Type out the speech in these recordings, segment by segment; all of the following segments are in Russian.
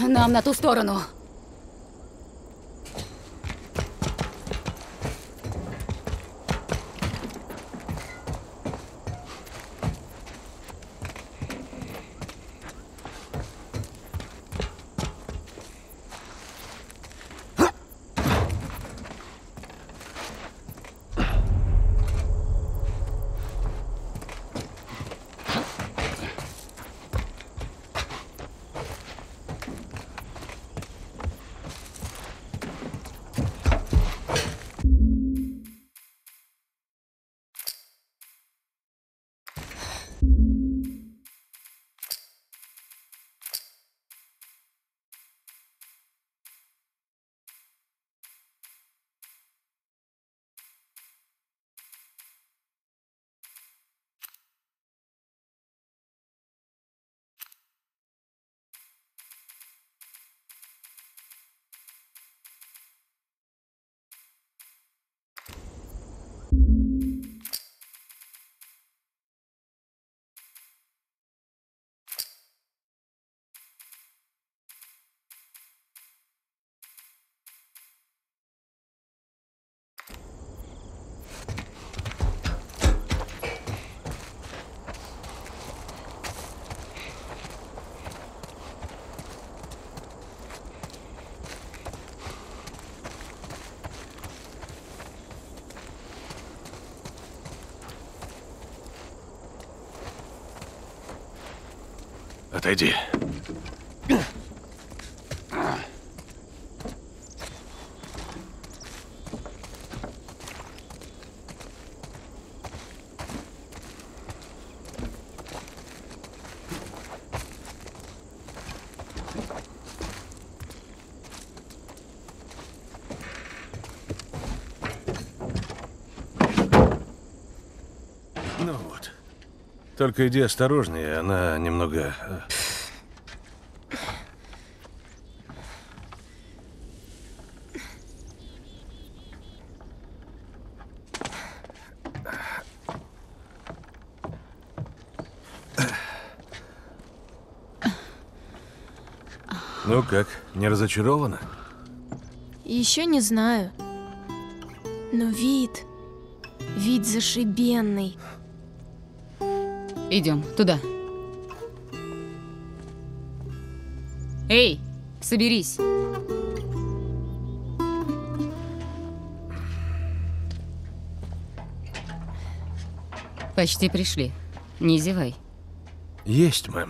Нам на ту сторону. Отойди. Ну вот. Только иди осторожнее, она немного... Ну как, не разочарована? Еще не знаю. Но вид зашибенный. Идем туда. Эй, соберись. Почти пришли. Не зевай. Есть, мэм.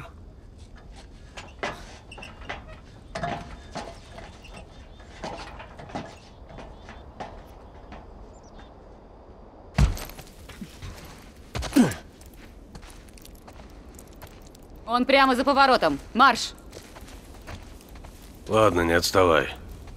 Он прямо за поворотом. Марш! Ладно, не отставай.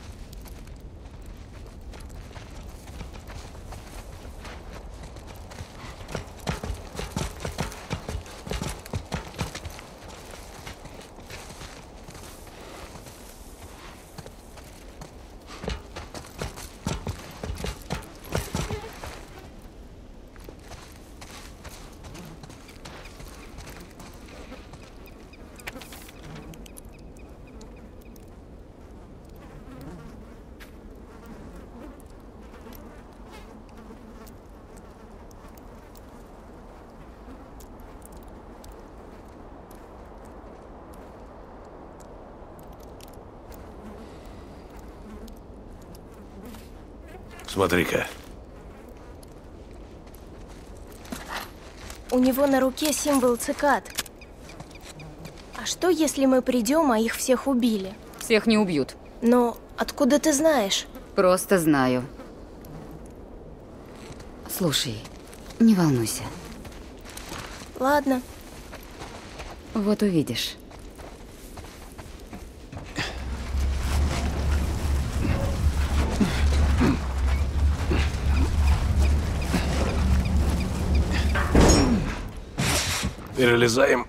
Смотри-ка. У него на руке символ цикад. А что, если мы придем, а их всех убили? Всех не убьют. Но откуда ты знаешь? Просто знаю. Слушай, не волнуйся. Ладно. Вот увидишь. Перелезаем.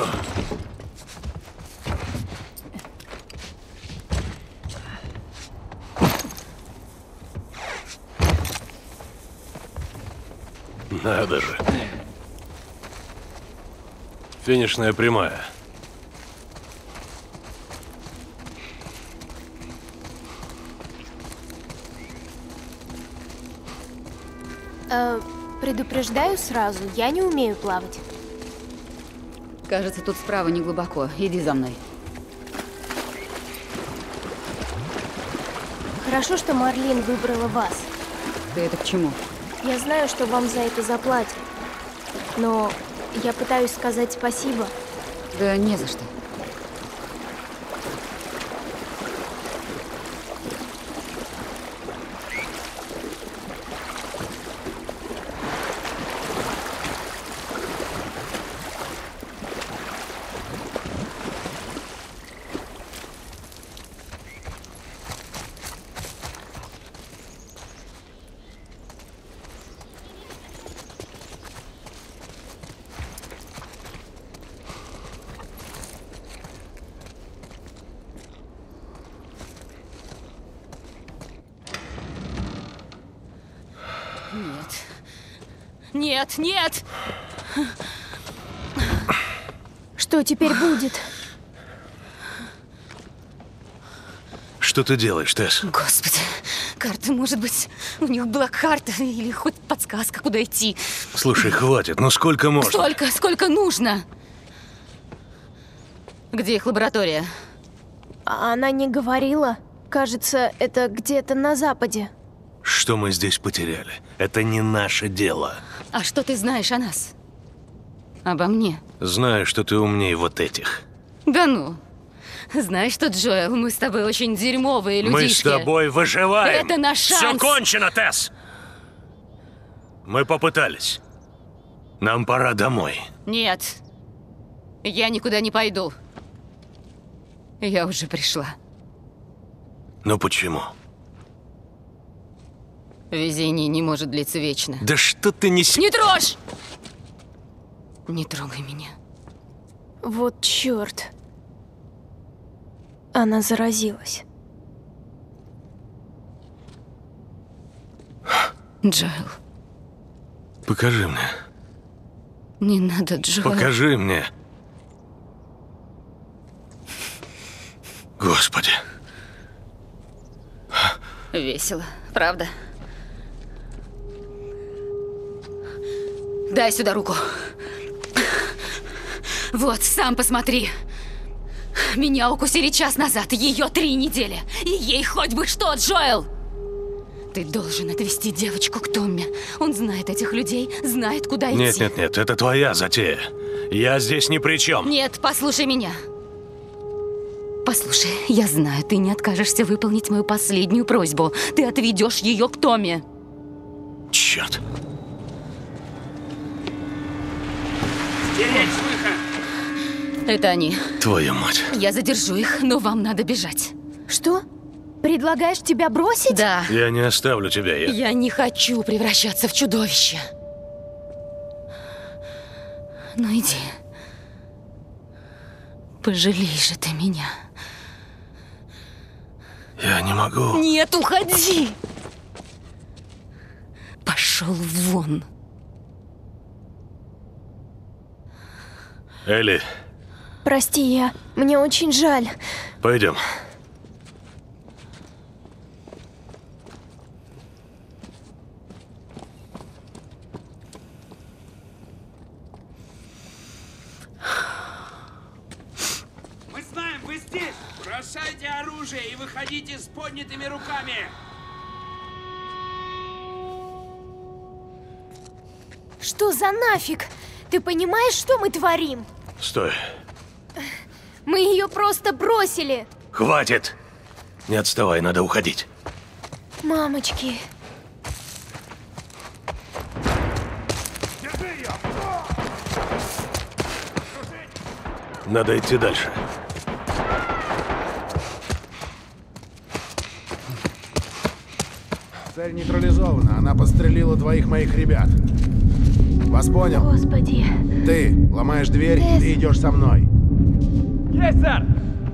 Надо же. Финишная прямая. Предупреждаю сразу, я не умею плавать. Кажется, тут справа не глубоко. Иди за мной. Хорошо, что Марлин выбрала вас. Ты это к чему? Я знаю, что вам за это заплатят. Но я пытаюсь сказать спасибо. Да не за что. Нет, нет! Что теперь будет? Что ты делаешь, Тесс? Господи, карта, может быть, у них была карта или хоть подсказка, куда идти. Слушай, хватит, ну сколько можно? Сколько нужно? Где их лаборатория? А она не говорила. Кажется, это где-то на западе. Что мы здесь потеряли? Это не наше дело. А что ты знаешь о нас? Обо мне? Знаю, что ты умнее вот этих. Да ну. Знаешь что, Джоэл, мы с тобой очень дерьмовые людишки. Мы с тобой выживаем. Это наш шанс. Все кончено, Тесс. Мы попытались. Нам пора домой. Нет. Я никуда не пойду. Я уже пришла. Ну почему? Везение не может длиться вечно. Да что ты не... Не трожь! Не трогай меня. Вот черт. Она заразилась. Джоэл. Покажи мне. Не надо, Джоэл. Покажи мне. Господи. Весело, правда? Дай сюда руку. Вот, сам посмотри. Меня укусили час назад, ее 3 недели. И ей хоть бы что, Джоэл! Ты должен отвезти девочку к Томми. Он знает этих людей, знает, куда идти. Нет, это твоя затея. Я здесь ни при чем. Нет, послушай меня. Послушай, я знаю, ты не откажешься выполнить мою последнюю просьбу. Ты отведешь ее к Томми. Черт. Стеречь выход! Это они. Твою мать. Я задержу их, но вам надо бежать. Что? Предлагаешь тебя бросить? Да. Я не оставлю тебя. Я не хочу превращаться в чудовище. Ну иди. Пожалей же ты меня. Я не могу. Нет, уходи! Пошел вон. Элли, Прости, мне очень жаль. пойдем. Мы знаем, вы здесь! Бросайте оружие и выходите с поднятыми руками! Что за нафиг? Ты понимаешь, что мы творим? Стой. Мы ее просто бросили. Хватит. Не отставай, надо уходить. Мамочки. Надо идти дальше. Цель нейтрализована. Она подстрелила двоих моих ребят. Вас понял? Господи. Ты ломаешь дверь, Тесс. ты идешь со мной. Есть, сэр!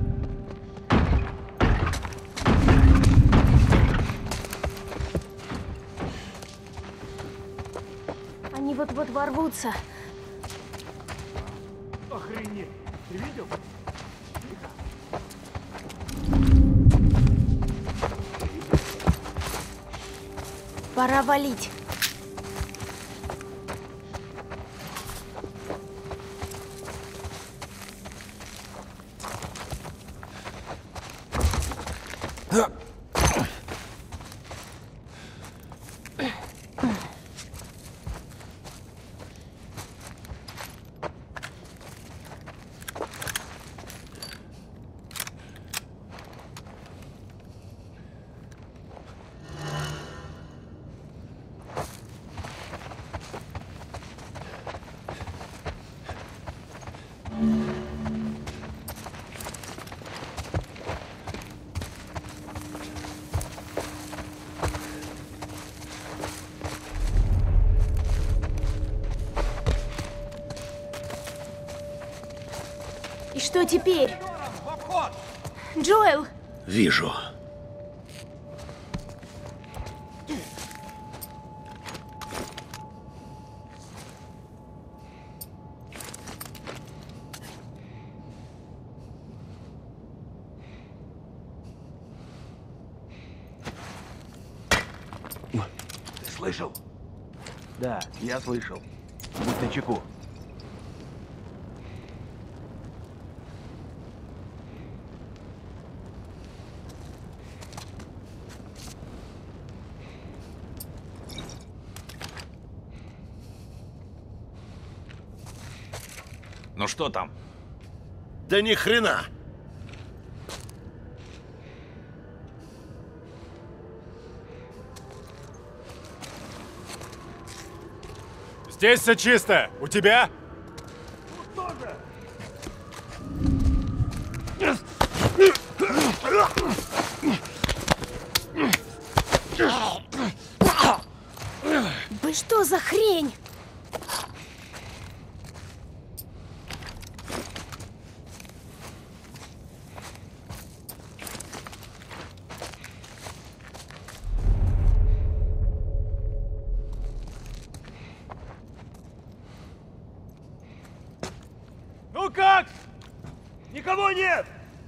Они вот-вот ворвутся. Охренеть! Ты видел? Пора валить. И что теперь? Джоэл! Вижу. Ты слышал? Да, я слышал. Будь начеку. Ну что там? Да ни хрена! Здесь все чисто. У тебя? Да что за хрень? Ну как? Никого нет!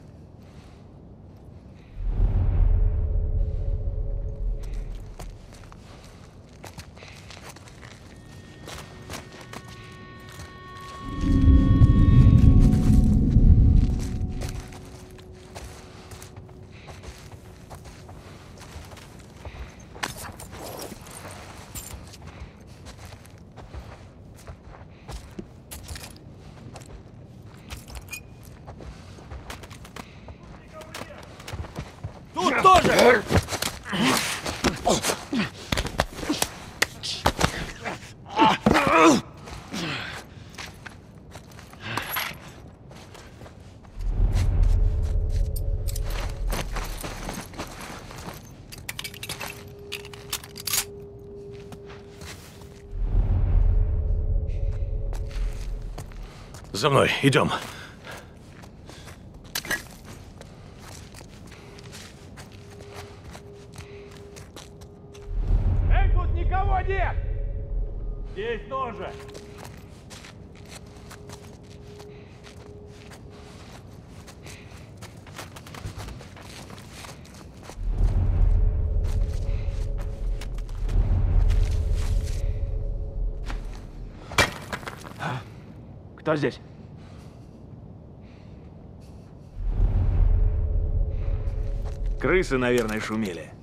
Тут тоже! За мной, идем. Эй, тут никого нет! Здесь тоже. Кто здесь? Крысы, наверное, шумели.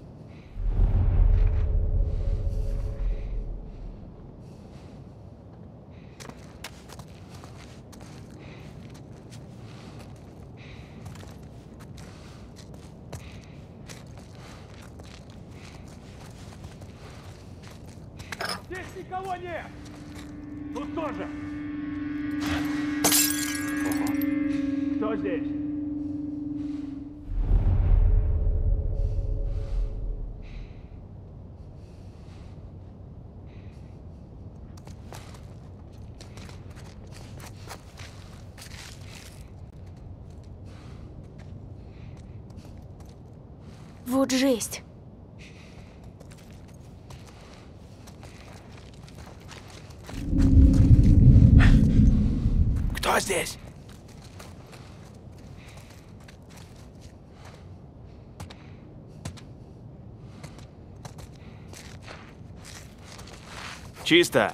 Здесь никого нет! Тут тоже. Кто здесь? Вот жесть. Кто здесь? Чисто.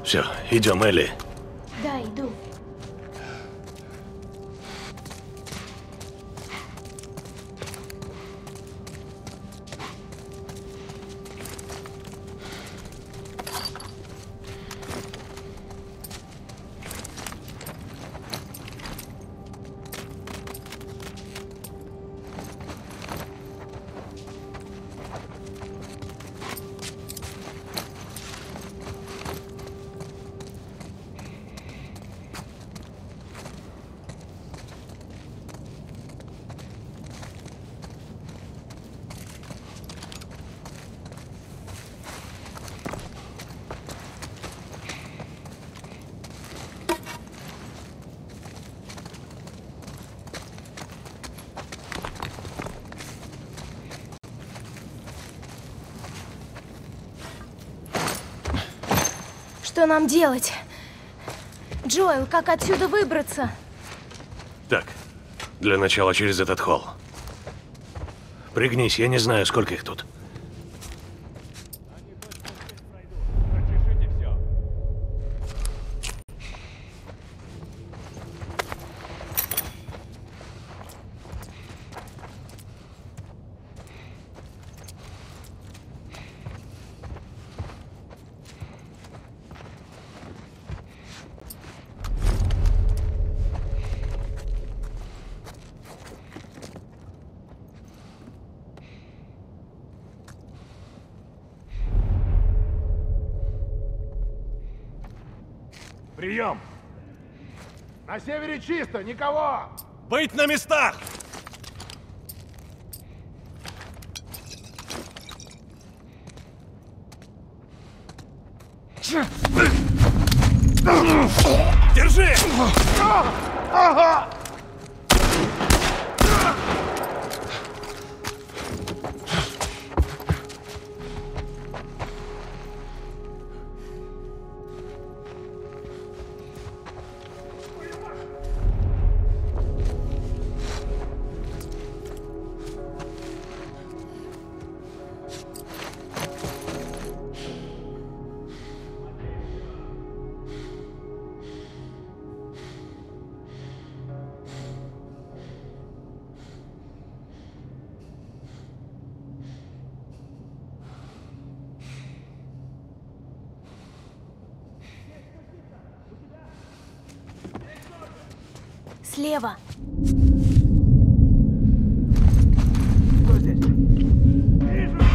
Все, идем, Элли. Да, иду. Что нам делать? Джоэл, как отсюда выбраться? Так, для начала через этот холл. Пригнись, я не знаю, сколько их тут. Прочешите все. Прием! На севере чисто, никого! Быть на местах! Держи! Слева. Кто здесь? Вижу его!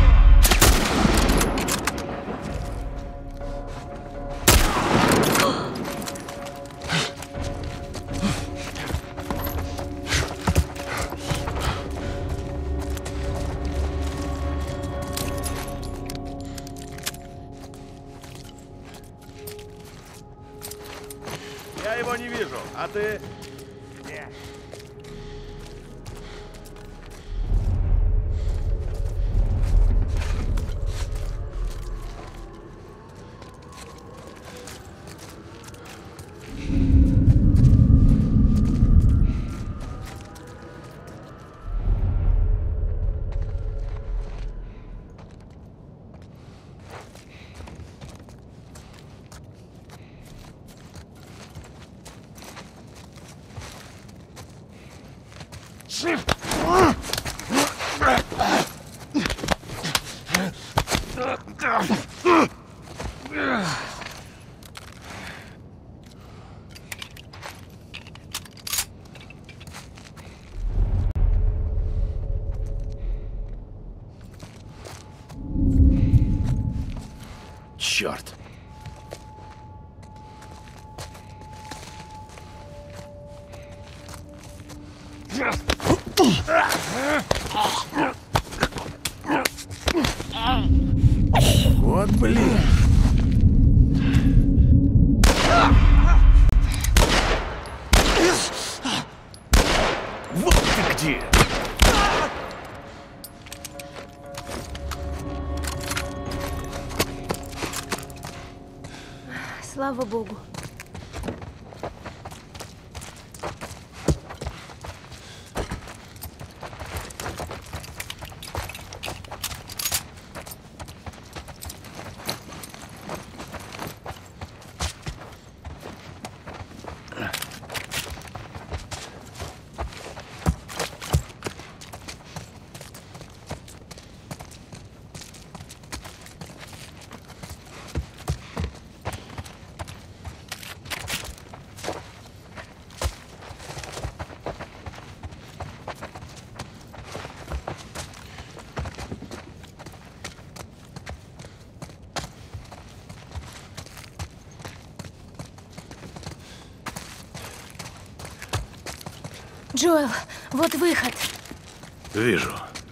Я его не вижу, а ты... Нет. Черт. Вот блин. Вот ты где! Слава богу. Джоэл, вот выход. Вижу.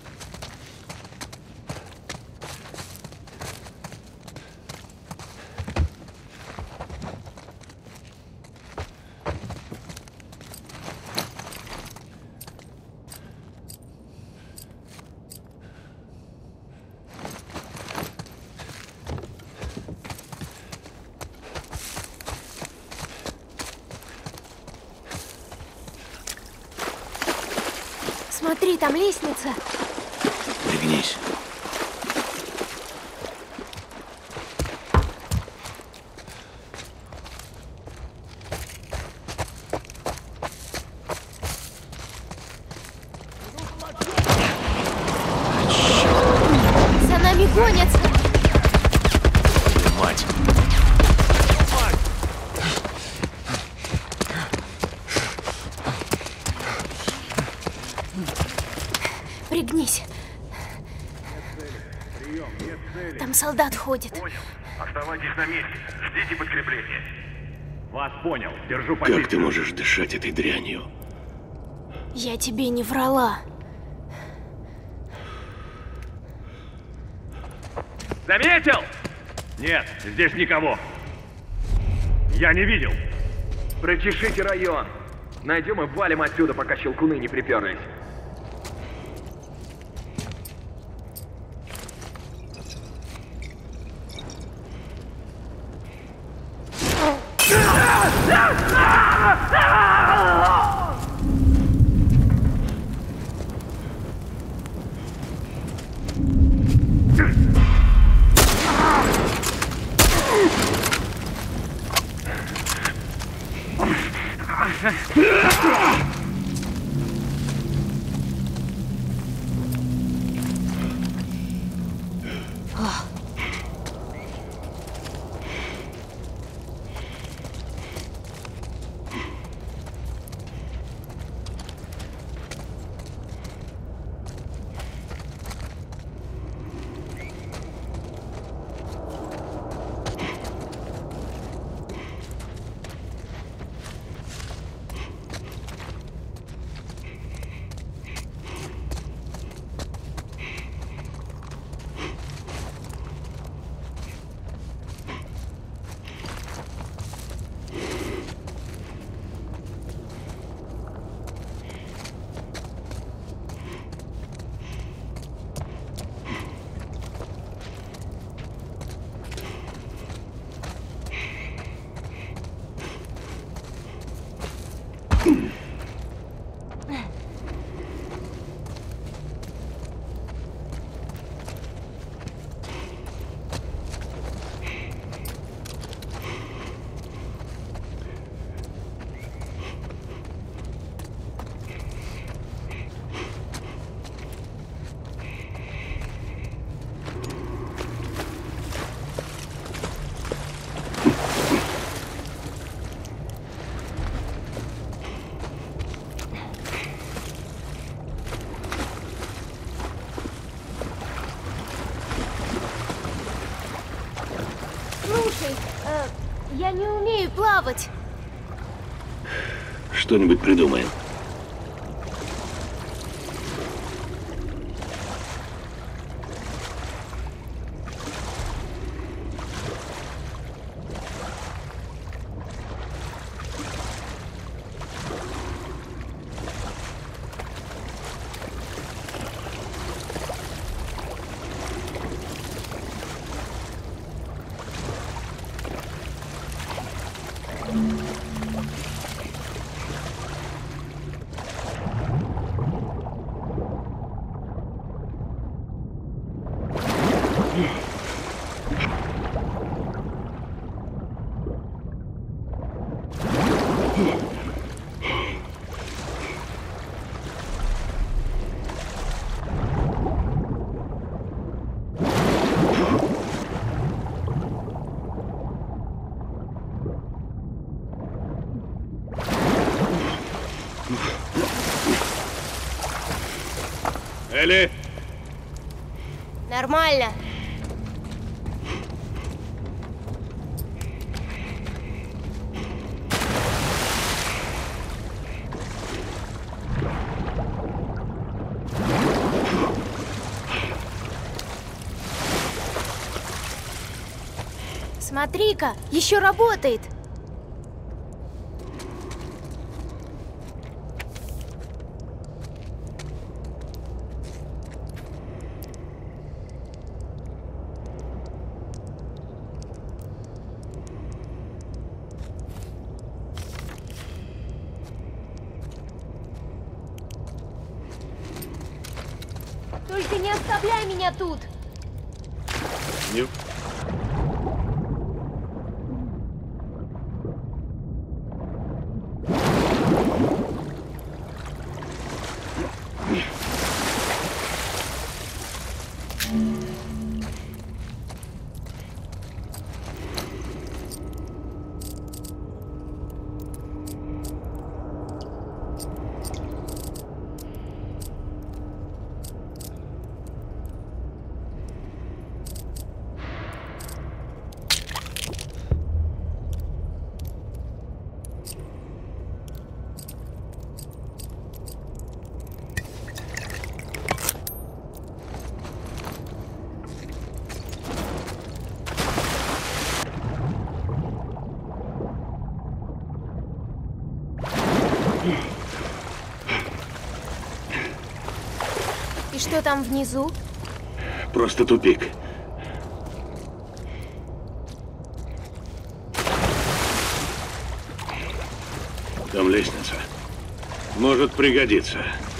Смотри, там лестница. Пригнись. За нами гонятся. Мать. Пригнись. Там солдат ходит. Понял. Оставайтесь на месте. Ждите подкрепления. Вас понял. Держу позицию. Как ты можешь дышать этой дрянью? Я тебе не врала. Заметил? Нет, здесь никого. Я не видел. Прочешите район. Найдем и валим отсюда, пока щелкуны не приперлись. Слушай, я не умею плавать. Что-нибудь придумаем. Элли! Нормально. Смотри-ка, еще работает. Только не оставляй меня тут. Не... И что там внизу? Просто тупик. Там лестница. Может пригодиться.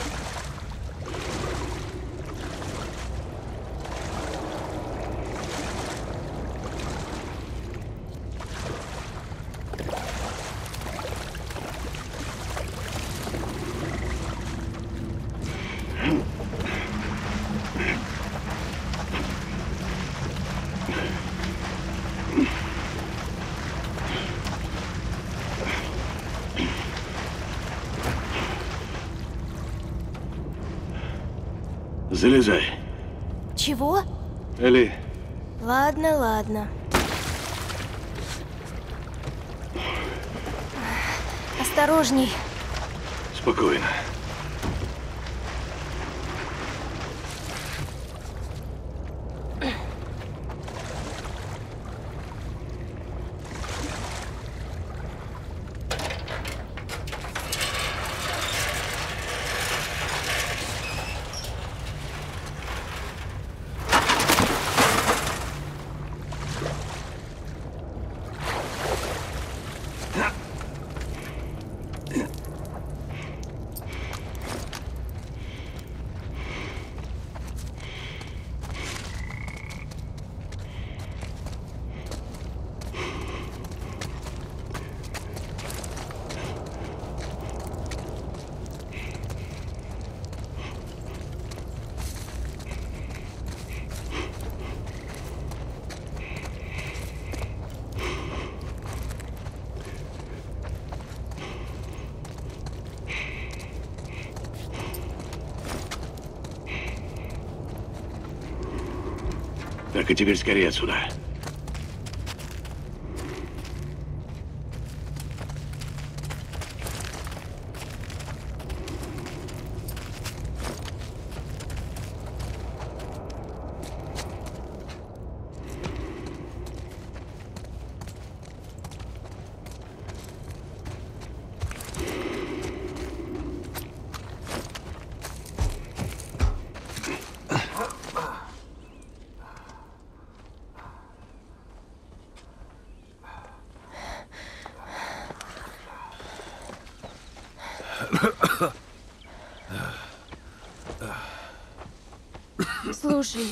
Залезай. Чего? Элли, Ладно, ладно. Осторожней. спокойно. Так, и теперь скорее отсюда. Слушай,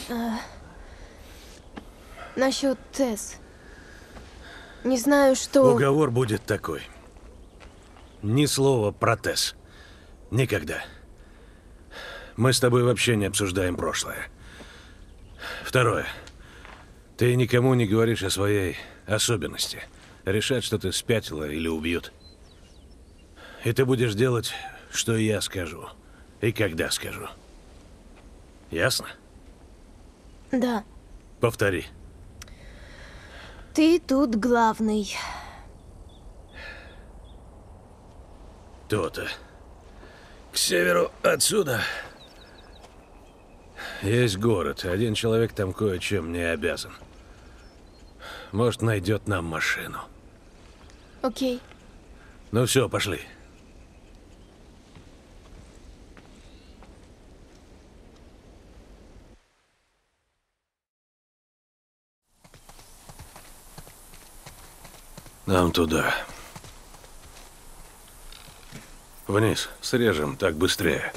насчет Тесс. Не знаю, что... Уговор будет такой. Ни слова про Тесс. Никогда. Мы с тобой вообще не обсуждаем прошлое. Второе. Ты никому не говоришь о своей особенности. Решать, что ты спятила или убьют. И ты будешь делать, что я скажу. И когда скажу. Ясно? Да. Повтори. Ты тут главный. То-то. К северу отсюда есть город. Один человек там кое-чем не обязан. Может, найдет нам машину. Окей. Ну все, пошли. Нам туда. Вниз. Срежем, так быстрее.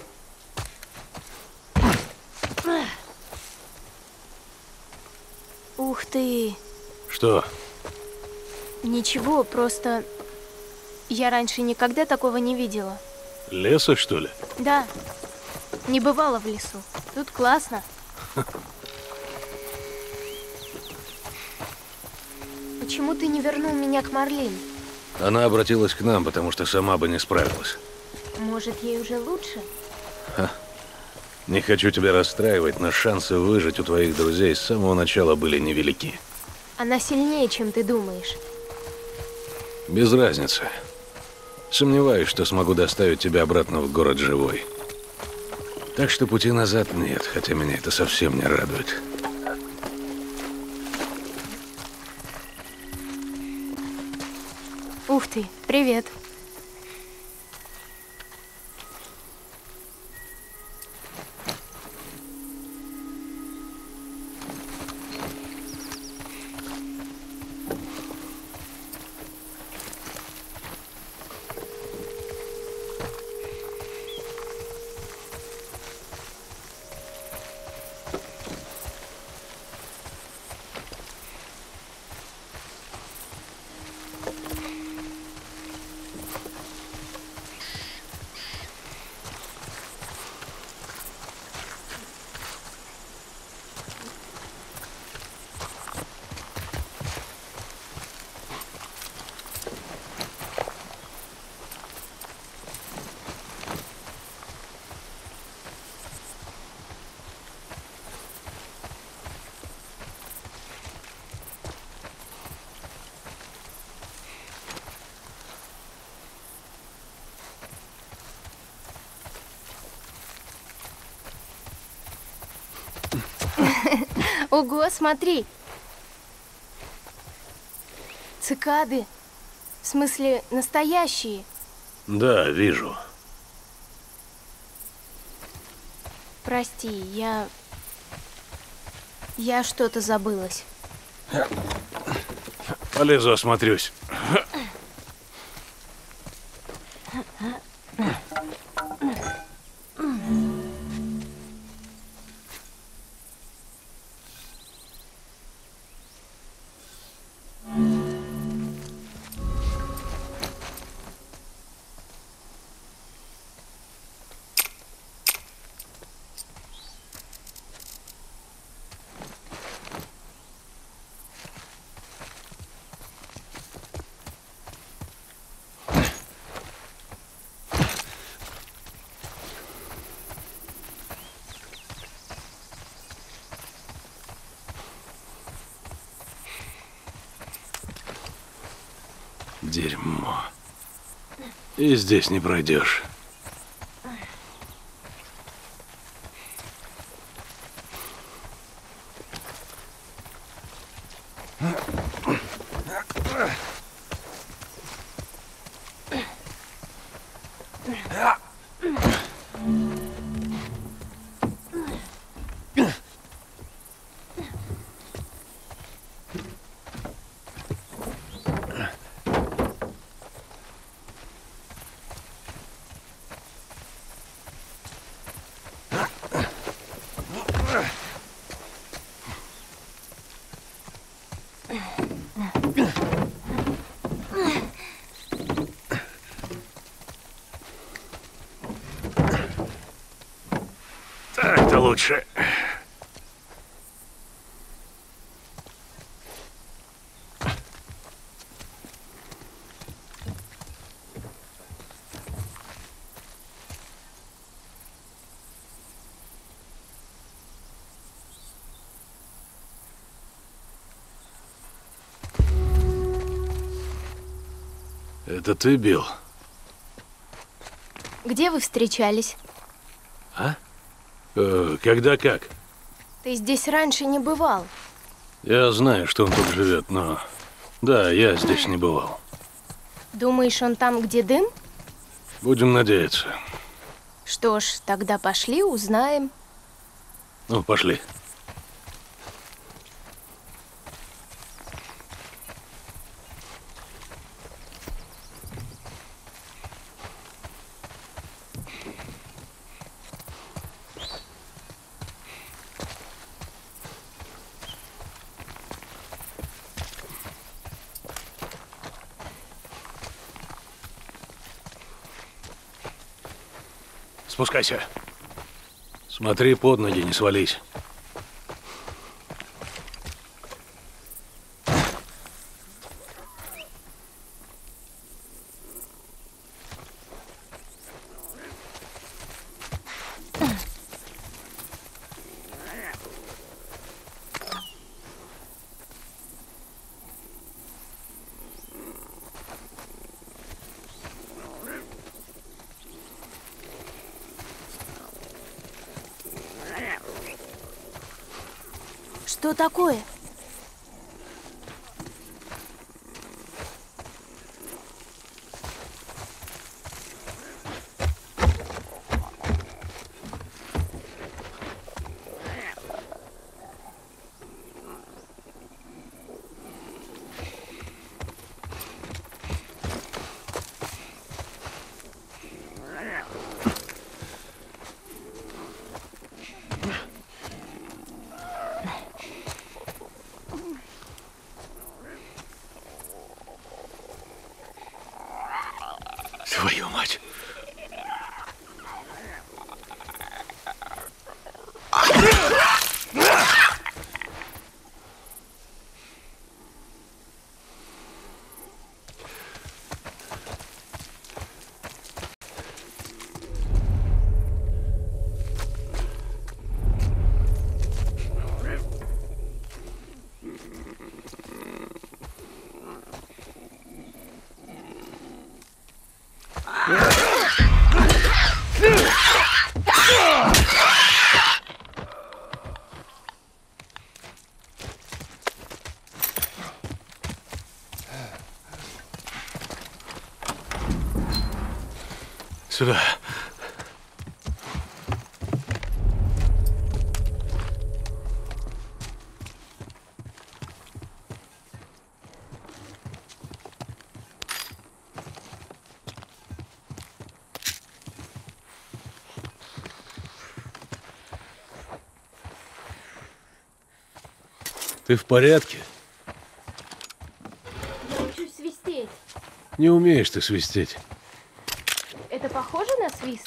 Ух ты. Что? Ничего, просто... Я раньше никогда такого не видела. Леса, что ли? Да. Не бывало в лесу. Тут классно. Почему ты не вернул меня к Марлин? Она обратилась к нам, потому что сама бы не справилась. Может, ей уже лучше? Не хочу тебя расстраивать, но шансы выжить у твоих друзей с самого начала были невелики. Она сильнее, чем ты думаешь. Без разницы. Сомневаюсь, что смогу доставить тебя обратно в город живой. Так что пути назад нет, хотя меня это совсем не радует. Ух ты, привет. Ого, смотри. Цикады. В смысле, настоящие. Да, вижу. Прости, я что-то забылась. Полезу, осмотрюсь. Дерьмо. И здесь не пройдешь. Так-то лучше. Это ты, Билл? Где вы встречались? А? Когда как? Ты здесь раньше не бывал. Я знаю, что он тут живет, но... Да, я здесь не бывал. Думаешь, он там, где дым? Будем надеяться. Что ж, тогда пошли, узнаем. Ну, пошли. Спускайся. Смотри под ноги, не свались. Что такое? Твою мать. Сюда. Ты в порядке? Я учусь свистеть. Не умеешь ты свистеть. Это похоже на свист?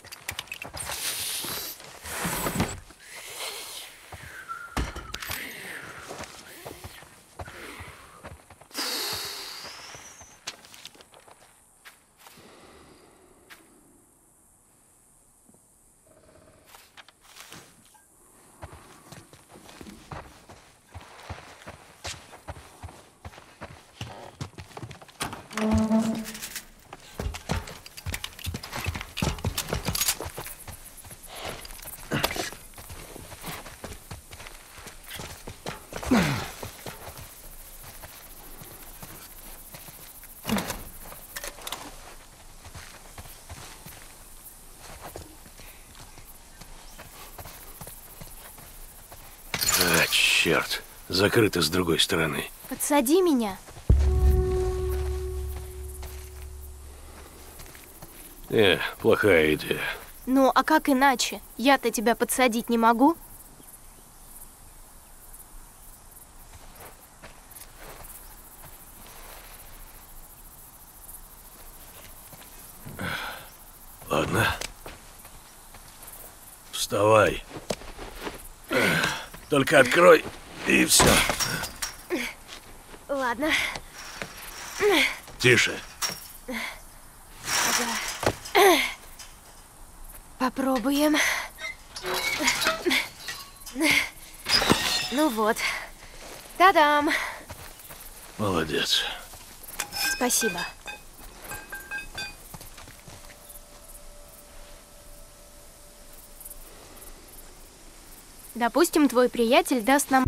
А, черт. Закрыто с другой стороны. Подсади меня. Плохая идея. Ну, а как иначе? Я-то тебя подсадить не могу? Ладно. Вставай. Только открой, и все. Ладно. Тише. Попробуем. Ну вот. Та-дам! Молодец. Спасибо. Допустим, твой приятель даст нам